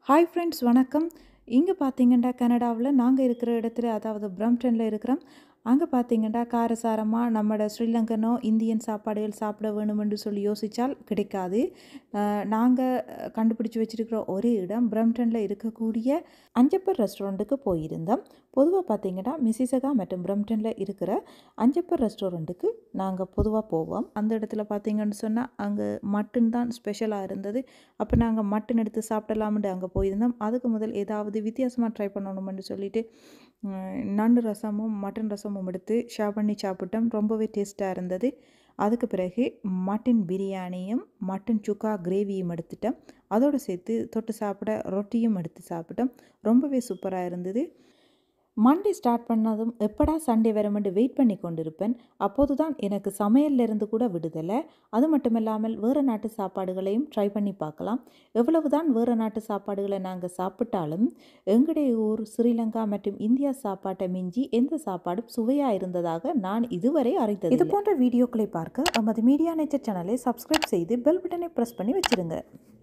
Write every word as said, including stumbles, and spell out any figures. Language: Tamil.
ஹாய் ஃப்ரெண்ட்ஸ் வணக்கம். இங்கே பார்த்தீங்கன்னா கனடாவில் நாங்கள் இருக்கிற இடத்துல அதாவது பிரம்டனில் இருக்கிறோம். அங்கே பார்த்தீங்கன்னா காரசாரமாக நம்மளோட ஸ்ரீலங்கனோ இந்தியன் சாப்பாடுகள் சாப்பிட வேணுமென்று சொல்லி யோசித்தால் கிடைக்காது. நாங்கள் கண்டுபிடிச்சி வச்சுருக்கிற ஒரே இடம் பிரம்டனில் இருக்கக்கூடிய அஞ்சப்பர் ரெஸ்டாரண்ட்டுக்கு போயிருந்தோம். பொதுவாக பார்த்தீங்கன்னா மிசிசகா மற்றும் பிரம்டனில் இருக்கிற அஞ்சப்பர் ரெஸ்டாரண்ட்டுக்கு நாங்கள் பொதுவாக போவோம். அந்த இடத்துல பார்த்தீங்கன்னு சொன்னால் அங்கே மட்டன் தான் ஸ்பெஷலாக இருந்தது. அப்போ நாங்கள் மட்டன் எடுத்து சாப்பிடலாம்னு அங்கே போயிருந்தோம். அதுக்கு முதல் ஏதாவது வித்தியாசமாக ட்ரை பண்ணணும்னு சொல்லிட்டு நண்டு ரசமும் மட்டன் ரசமும் எடுத்து ஷேர் பண்ணி சாப்பிட்டோம். ரொம்பவே டேஸ்ட்டாக இருந்தது. அதுக்கு பிறகு மட்டன் பிரியாணியும் மட்டன் சுக்கா கிரேவியும் எடுத்துட்டோம். அதோடு சேர்த்து தொட்டு சாப்பிட ரொட்டியும் எடுத்து சாப்பிட்டோம். ரொம்பவே சூப்பராக இருந்தது. மண்டே ஸ்டார்ட் பண்ணதும் எப்படா சண்டே வருமென்று வெயிட் பண்ணி கொண்டிருப்பேன். அப்போது தான் எனக்கு சமையல்லேருந்து கூட விடுதலை. அது மட்டும் இல்லாமல் வேறு நாட்டு சாப்பாடுகளையும் ட்ரை பண்ணி பார்க்கலாம். எவ்வளவு தான் வேறு நாட்டு சாப்பாடுகளை நாங்கள் சாப்பிட்டாலும் எங்களுடைய ஊர் ஸ்ரீலங்கா மற்றும் இந்தியா சாப்பாட்டை மிஞ்சி எந்த சாப்பாடும் சுவையாக இருந்ததாக நான் இதுவரை அறிந்தது. இது போன்ற வீடியோக்களை பார்க்க நமது மீடியா நேச்சர் சேனலை சப்ஸ்கிரைப் செய்து பெல் பட்டனை ப்ரெஸ் பண்ணி வச்சுருங்க.